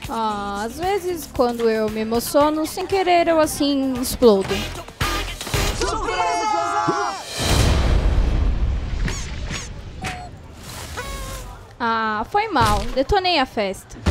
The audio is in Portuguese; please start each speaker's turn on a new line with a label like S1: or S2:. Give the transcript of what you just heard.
S1: Ah, às vezes quando eu me emociono, sem querer eu assim explodo. Ah, foi mal. Detonei a festa.